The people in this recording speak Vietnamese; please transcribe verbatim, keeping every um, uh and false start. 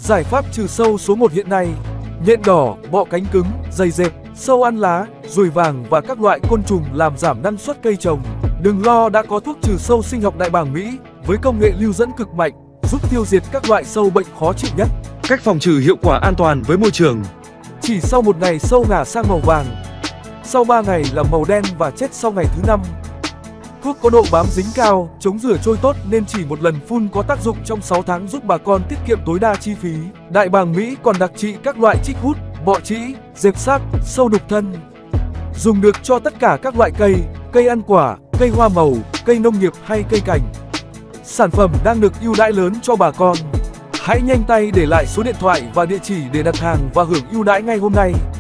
Giải pháp trừ sâu số một hiện nay: nhện đỏ, bọ cánh cứng, dày dẹp, sâu ăn lá, ruồi vàng và các loại côn trùng làm giảm năng suất cây trồng. Đừng lo, đã có thuốc trừ sâu sinh học Đại Bàng Mỹ với công nghệ lưu dẫn cực mạnh, giúp tiêu diệt các loại sâu bệnh khó chịu nhất. Cách phòng trừ hiệu quả an toàn với môi trường. Chỉ sau một ngày sâu ngả sang màu vàng, sau ba ngày là màu đen và chết sau ngày thứ năm. Thuốc có độ bám dính cao, chống rửa trôi tốt nên chỉ một lần phun có tác dụng trong sáu tháng, giúp bà con tiết kiệm tối đa chi phí. Đại Bàng Mỹ còn đặc trị các loại trích hút, bọ trĩ, dẹp xác, sâu đục thân. Dùng được cho tất cả các loại cây, cây ăn quả, cây hoa màu, cây nông nghiệp hay cây cảnh. Sản phẩm đang được ưu đãi lớn cho bà con. Hãy nhanh tay để lại số điện thoại và địa chỉ để đặt hàng và hưởng ưu đãi ngay hôm nay.